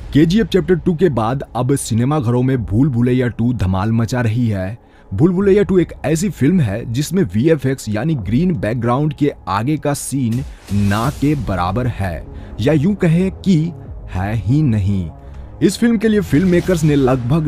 KGF chapter 2 के बाद अब सिनेमाघरों में भूल भुलैया 2 धमाल मचा रही है। भूल भुलैया 2 एक ऐसी फिल्म है जिसमें वीएफएक्स यानी ग्रीन बैकग्राउंड के आगे का सीन ना के बराबर है, या यूं कहें कि है ही नहीं। इस फिल्म के लिए फिल्म मेकर्स ने लगभग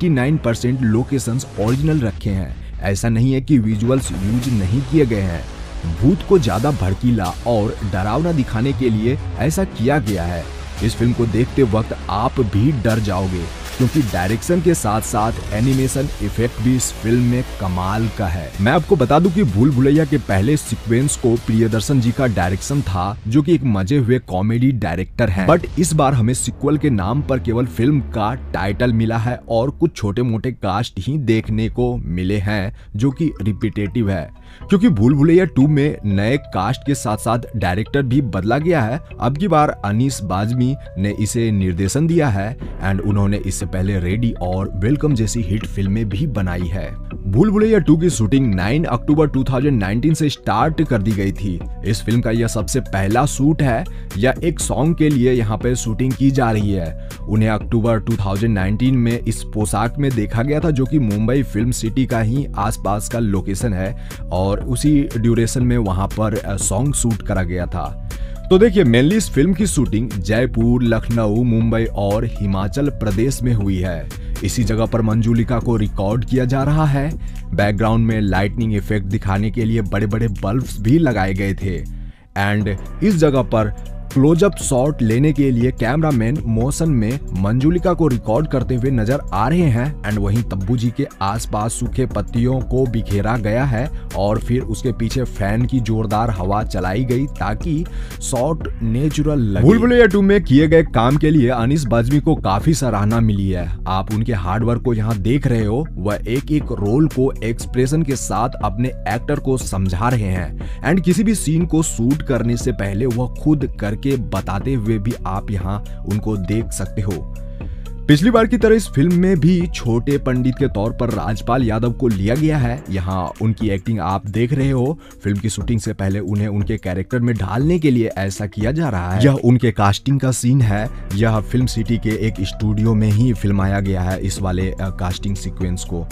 99% लोकेशंस ओरिजिनल रखे हैं। ऐसा नहीं है कि विजुअल्स यूज नहीं किए गए हैं। भूत को ज्यादा भड़कीला और डरावना दिखाने के लिए ऐसा किया गया है। इस फिल्म को देखते वक्त आप भी डर जाओगे, क्योंकि डायरेक्शन के साथ साथ एनिमेशन इफेक्ट भी इस फिल्म में कमाल का है। मैं आपको बता दूं कि भूल भुलैया के पहले सीक्वेंस को प्रियदर्शन जी का डायरेक्शन था, जो कि एक मजे हुए कॉमेडी डायरेक्टर हैं। बट इस बार हमें सीक्वल के नाम पर केवल फिल्म का टाइटल मिला है और कुछ छोटे मोटे कास्ट ही देखने को मिले हैं, जो कि रिपीटेटिव है, क्योंकि भूल भुलैया 2 में नए कास्ट के साथ साथ डायरेक्टर भी बदला गया है। अब की बार अनीस बाज़मी ने इसे निर्देशन दिया है एंड उन्होंने इससे पहले रेडी और वेलकम जैसी हिट फिल्में भी बनाई है। भूल भुलैया 2 की शूटिंग 9 अक्टूबर 2019 से स्टार्ट कर दी गई थी। इस फिल्म का यह सबसे पहला शूट है या एक सॉन्ग के लिए यहाँ पे शूटिंग की जा रही है। उन्हें अक्टूबर 2019 में इस पोशाक में देखा गया था, जो कि मुंबई फिल्म सिटी का ही आसपास का लोकेशन है और उसी ड्यूरेशन में वहां पर सॉन्ग शूट करा गया था। तो देखिए, मेनली इस फिल्म की शूटिंग जयपुर, लखनऊ, मुंबई और हिमाचल प्रदेश में हुई है। इसी जगह पर मंजुलिका को रिकॉर्ड किया जा रहा है। बैकग्राउंड में लाइटनिंग इफेक्ट दिखाने के लिए बड़े बड़े बल्ब्स भी लगाए गए थे एंड इस जगह पर क्लोजअप शॉट लेने के लिए कैमरामैन मोशन में मंजुलिका को रिकॉर्ड करते हुए नजर आ रहे हैं एंड वहीं तब्बू जी के आसपास सूखे पत्तियों को बिखेरा गया है और फिर उसके पीछे फैन की जोरदार हवा चलाई गई ताकि शॉट नेचुरल लगे। भूल भुलैया 2 में किए गए काम के लिए अनीस बाज़मी को काफी सराहना मिली है। आप उनके हार्डवर्क को यहाँ देख रहे हो। वह एक एक रोल को एक्सप्रेशन के साथ अपने एक्टर को समझा रहे हैं एंड किसी भी सीन को शूट करने से पहले वह खुद कर के बताते हुए भी आप यहाँ उनको देख सकते हो। पिछली बार की तरह इस फिल्म में भी छोटे पंडित के तौर पर राजपाल यादव को लिया गया है। यहाँ उनकी एक्टिंग आप देख रहे हो। फिल्म की शूटिंग से पहले उन्हें उनके कैरेक्टर में ढालने के लिए ऐसा किया जा रहा है। यह उनके कास्टिंग का सीन है। यह फिल्म सिटी के एक स्टूडियो में ही फिल्माया गया है इस वाले कास्टिंग सीक्वेंस को।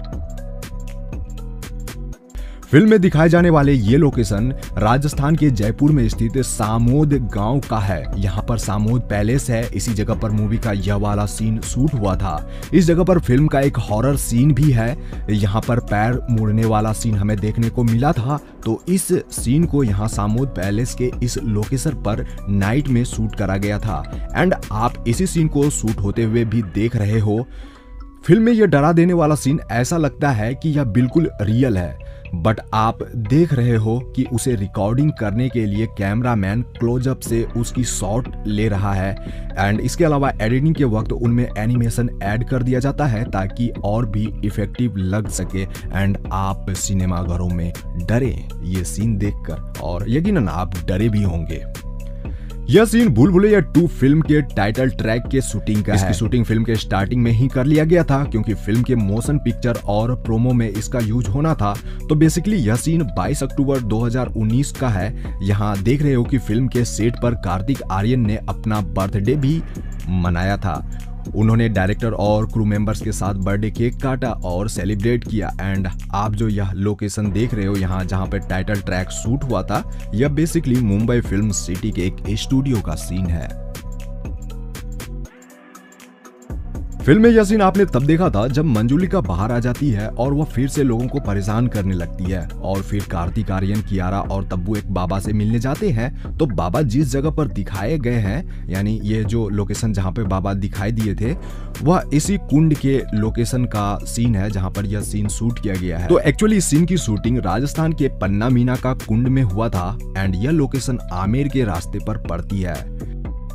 फिल्म में दिखाए जाने वाले ये लोकेशन राजस्थान के जयपुर में स्थित सामोद गांव का है। यहाँ पर सामोद पैलेस है। इसी जगह पर मूवी का यह वाला सीन शूट हुआ था। इस जगह पर फिल्म का एक हॉरर सीन भी है। यहाँ पर पैर मुड़ने वाला सीन हमें देखने को मिला था, तो इस सीन को यहाँ सामोद पैलेस के इस लोकेशन पर नाइट में शूट करा गया था एंड आप इसी सीन को शूट होते हुए भी देख रहे हो। फिल्म में यह डरा देने वाला सीन ऐसा लगता है कि यह बिल्कुल रियल है, बट आप देख रहे हो कि उसे रिकॉर्डिंग करने के लिए कैमरामैन क्लोजअप से उसकी शॉट ले रहा है एंड इसके अलावा एडिटिंग के वक्त उनमें एनिमेशन ऐड कर दिया जाता है ताकि और भी इफेक्टिव लग सके एंड आप सिनेमाघरों में डरे ये सीन देखकर, और यकीनन आप डरे भी होंगे। यह सीन भूल भुलैया 2 फिल्म के टाइटल ट्रैक के शूटिंग का है। इसकी शूटिंग फिल्म के स्टार्टिंग में ही कर लिया गया था, क्योंकि फिल्म के मोशन पिक्चर और प्रोमो में इसका यूज होना था। तो बेसिकली यह सीन 22 अक्टूबर 2019 का है। यहाँ देख रहे हो कि फिल्म के सेट पर कार्तिक आर्यन ने अपना बर्थडे भी मनाया था। उन्होंने डायरेक्टर और क्रू मेंबर्स के साथ बर्थडे केक काटा और सेलिब्रेट किया एंड आप जो यह लोकेशन देख रहे हो यहाँ जहाँ पे टाइटल ट्रैक शूट हुआ था, यह बेसिकली मुंबई फिल्म सिटी के एक स्टूडियो का सीन है। फिल्म में यह सीन आपने तब देखा था जब मंजुलिका बाहर आ जाती है और वह फिर से लोगों को परेशान करने लगती है और फिर कार्तिक आर्यन, कियारा और तब्बू एक बाबा से मिलने जाते हैं। तो बाबा जिस जगह पर दिखाए गए हैं, यानी ये जो लोकेशन जहाँ पे बाबा दिखाई दिए थे, वह इसी कुंड के लोकेशन का सीन है जहाँ पर यह सीन शूट किया गया है। तो एक्चुअली इस सीन की शूटिंग राजस्थान के पन्ना मीना का कुंड में हुआ था एंड यह लोकेशन आमेर के रास्ते पर पड़ती है।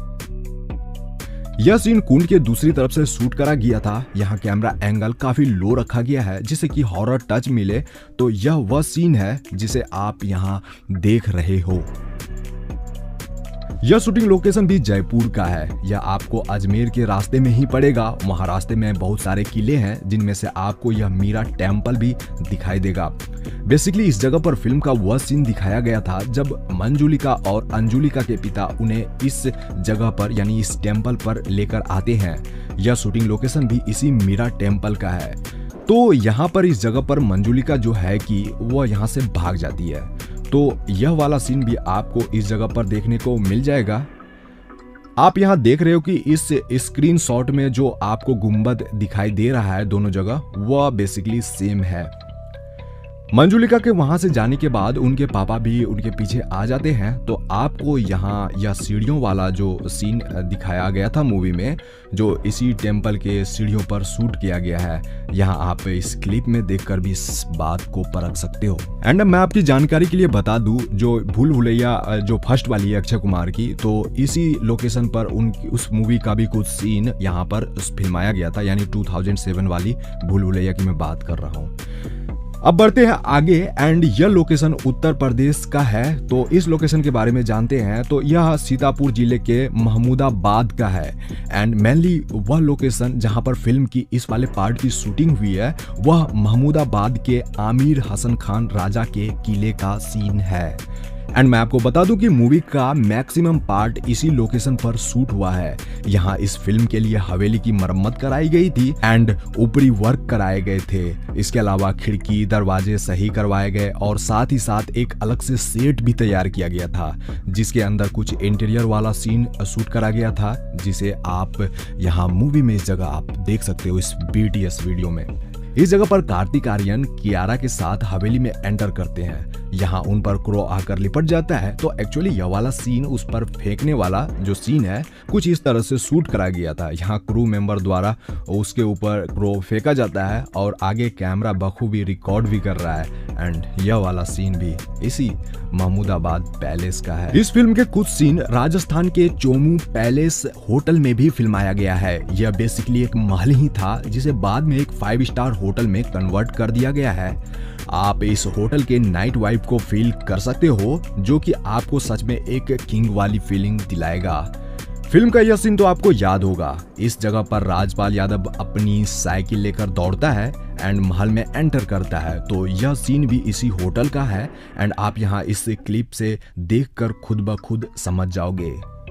यह सीन कुंड के दूसरी तरफ से शूट करा गया था। यहाँ कैमरा एंगल काफी लो रखा गया है जिससे कि हॉरर टच मिले। तो यह वह सीन है जिसे आप यहाँ देख रहे हो। यह शूटिंग लोकेशन भी जयपुर का है। यह आपको अजमेर के रास्ते में ही पड़ेगा। वहाँ रास्ते में बहुत सारे किले हैं जिनमें से आपको यह मीरा टेम्पल भी दिखाई देगा। बेसिकली इस जगह पर फिल्म का वह सीन दिखाया गया था जब मंजुलिका और अंजुलिका के पिता उन्हें इस जगह पर यानी इस टेम्पल पर लेकर आते हैं। यह शूटिंग लोकेशन भी इसी मीरा टेम्पल का है। तो यहाँ पर इस जगह पर मंजुलिका जो है कि वह यहाँ से भाग जाती है। तो यह वाला सीन भी आपको इस जगह पर देखने को मिल जाएगा। आप यहाँ देख रहे हो कि इस स्क्रीनशॉट में जो आपको गुंबद दिखाई दे रहा है दोनों जगह, वह बेसिकली सेम है। मंजुलिका के वहां से जाने के बाद उनके पापा भी उनके पीछे आ जाते हैं। तो आपको यहाँ यह सीढ़ियों वाला जो सीन दिखाया गया था मूवी में, जो इसी टेम्पल के सीढ़ियों पर शूट किया गया है, यहाँ आप इस क्लिप में देखकर भी इस बात को परख सकते हो। एंड मैं आपकी जानकारी के लिए बता दूं, जो भूल भुलैया जो फर्स्ट वाली है अक्षय कुमार की, तो इसी लोकेशन पर उनकी उस मूवी का भी कुछ सीन यहाँ पर फिल्माया गया था, यानी 2007 वाली भूल भुलैया की मैं बात कर रहा हूँ। अब बढ़ते हैं आगे एंड यह लोकेशन उत्तर प्रदेश का है। तो इस लोकेशन के बारे में जानते हैं। तो यह सीतापुर जिले के महमूदाबाद का है एंड मेनली वह लोकेशन जहां पर फिल्म की इस वाले पार्ट की शूटिंग हुई है, वह महमूदाबाद के आमिर हसन खान राजा के किले का सीन है। एंड मैं आपको बता दूं कि मूवी का मैक्सिमम पार्ट इसी लोकेशन पर शूट हुआ है। यहाँ इस फिल्म के लिए हवेली की मरम्मत कराई गई थी एंड ऊपरी वर्क कराए गए थे। इसके अलावा खिड़की दरवाजे सही करवाए गए और साथ ही साथ एक अलग से सेट भी तैयार किया गया था, जिसके अंदर कुछ इंटीरियर वाला सीन शूट करा गया था, जिसे आप यहाँ मूवी में इस जगह आप देख सकते हो इस BTS वीडियो में। इस जगह पर कार्तिक आर्यन कियारा के साथ हवेली में एंटर करते हैं। यहाँ उन पर क्रो आकर लिपट जाता है। तो एक्चुअली यह वाला सीन, उस पर फेंकने वाला जो सीन है, कुछ इस तरह से शूट करा गया था। यहाँ क्रू मेंबर द्वारा उसके ऊपर क्रो फेंका जाता है और आगे कैमरा बखूबी रिकॉर्ड भी कर रहा है। एंड यह वाला सीन भी इसी महमूदाबाद पैलेस का है। इस फिल्म के कुछ सीन राजस्थान के चोमू पैलेस होटल में भी फिल्माया गया है। यह बेसिकली एक महल ही था जिसे बाद में एक 5 स्टार होटल में कन्वर्ट कर दिया गया है। आप इस होटल के नाइट वाइब को फील कर सकते हो, जो कि आपको सच में एक किंग वाली फीलिंग दिलाएगा। फिल्म का यह सीन तो आपको याद होगा। इस जगह पर राजपाल यादव अपनी साइकिल लेकर दौड़ता है एंड महल में एंटर करता है। तो यह सीन भी इसी होटल का है एंड आप यहाँ इस क्लिप से देखकर खुद ब खुद समझ जाओगे।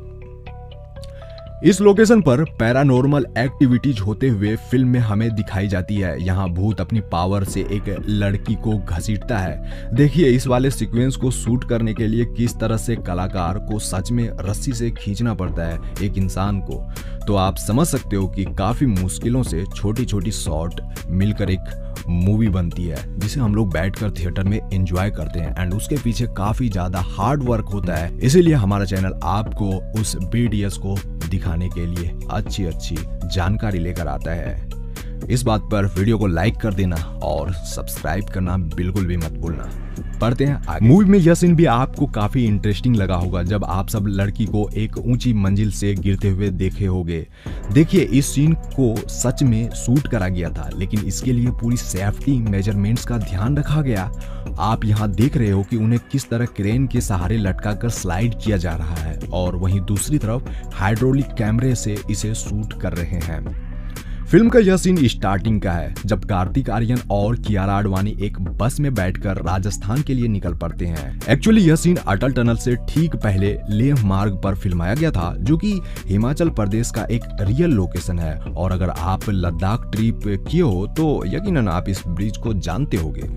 इस लोकेशन पर पैरानॉर्मल एक्टिविटीज होते हुए फिल्म में हमें दिखाई जाती है। यहाँ भूत अपनी पावर से एक लड़की को घसीटता है। देखिए इस वाले सीक्वेंस को शूट करने के लिए किस तरह से कलाकार को सच में रस्सी से खींचना पड़ता है एक इंसान को। तो आप समझ सकते हो कि काफी मुश्किलों से छोटी छोटी शॉट मिलकर एक मूवी बनती है, जिसे हम लोग बैठकर थिएटर में एंजॉय करते हैं एंड उसके पीछे काफी ज्यादा हार्ड वर्क होता है। इसीलिए हमारा चैनल आपको उस BTS को दिखाने के लिए अच्छी अच्छी जानकारी लेकर आता है। इस बात पर वीडियो को लाइक कर देना और सब्सक्राइब करना बिल्कुल भी मत भूलना। पढ़ते हैं आगे। मूवी में यह सीन भी आपको काफी इंटरेस्टिंग लगा होगा जब आप सब लड़की को एक ऊंची मंजिल से गिरते हुए देखे होंगे। देखिए इस सीन को सच में शूट करा गया था, लेकिन इसके लिए पूरी सेफ्टी मेजरमेंट्स का ध्यान रखा गया। आप यहाँ देख रहे हो कि उन्हें किस तरह क्रेन के सहारे लटकाकर स्लाइड किया जा रहा है और वहीं दूसरी तरफ हाइड्रोलिक कैमरे से इसे शूट कर रहे हैं। फिल्म का यह सीन स्टार्टिंग का है जब कार्तिक आर्यन और कियारा आडवाणी एक बस में बैठकर राजस्थान के लिए निकल पड़ते हैं। एक्चुअली यह सीन अटल टनल से ठीक पहले लेह मार्ग पर फिल्माया गया था, जो कि हिमाचल प्रदेश का एक रियल लोकेशन है। और अगर आप लद्दाख ट्रिप किए हो तो यकीनन आप इस ब्रिज को जानते होंगे।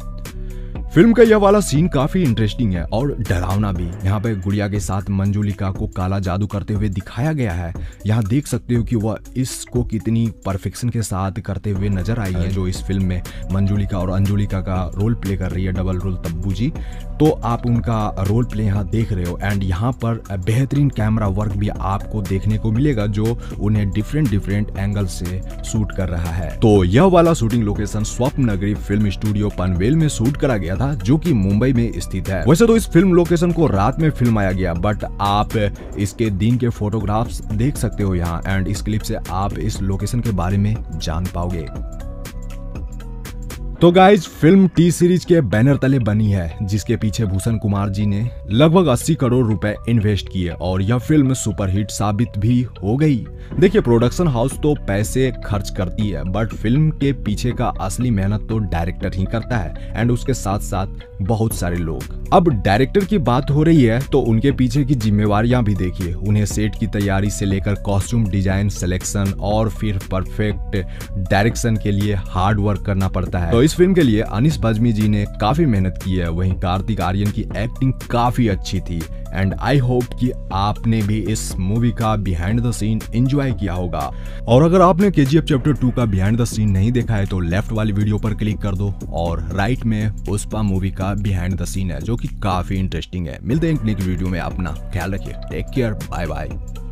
फिल्म का यह वाला सीन काफी इंटरेस्टिंग है और डरावना भी। यहाँ पे गुड़िया के साथ मंजुलिका को काला जादू करते हुए दिखाया गया है। यहाँ देख सकते हो कि वह इसको कितनी परफेक्शन के साथ करते हुए नजर आई है। जो इस फिल्म में मंजुलिका और अंजुलिका का रोल प्ले कर रही है, डबल रोल तब्बू जी, तो आप उनका रोल प्ले यहाँ देख रहे हो। एंड यहाँ पर बेहतरीन कैमरा वर्क भी आपको देखने को मिलेगा, जो उन्हें डिफरेंट एंगल से शूट कर रहा है। तो यह वाला शूटिंग लोकेशन स्वप्न नगरी फिल्म स्टूडियो पनवेल में शूट करा गया था, जो कि मुंबई में स्थित है। वैसे तो इस फिल्म लोकेशन को रात में फिल्माया गया, बट आप इसके दिन के फोटोग्राफ्स देख सकते हो यहाँ एंड इस क्लिप से आप इस लोकेशन के बारे में जान पाओगे। तो गाइज फिल्म टी सीरीज के बैनर तले बनी है, जिसके पीछे भूषण कुमार जी ने लगभग 80 करोड़ रुपए इन्वेस्ट किए और यह फिल्म सुपरहिट साबित भी हो गई। देखिए, प्रोडक्शन हाउस तो पैसे खर्च करती है, बट फिल्म के पीछे का असली मेहनत तो डायरेक्टर ही करता है एंड उसके साथ साथ बहुत सारे लोग। अब डायरेक्टर की बात हो रही है तो उनके पीछे की जिम्मेवारियां भी देखिए। उन्हें सेट की तैयारी से लेकर कॉस्ट्यूम डिजाइन, सिलेक्शन और फिर परफेक्ट डायरेक्शन के लिए हार्ड वर्क करना पड़ता है। तो इस फिल्म के लिए अनीस बज्मी जी ने काफी मेहनत की है। वहीं कार्तिक आर्यन की एक्टिंग काफी अच्छी थी एंड आई होप कि आपने भी इस मूवी का बिहाइंड द सीन एंजॉय किया होगा। और अगर आपने केजीएफ चैप्टर 2 का बिहाइंड द सीन नहीं देखा है तो लेफ्ट वाली वीडियो पर क्लिक कर दो और राइट में पुष्पा मूवी का बिहाइंड द सीन है, जो कि काफी इंटरेस्टिंग है। मिलते हैं एक नेक्स्ट वीडियो में, अपना ख्याल रखिए, टेक केयर, बाय बाय।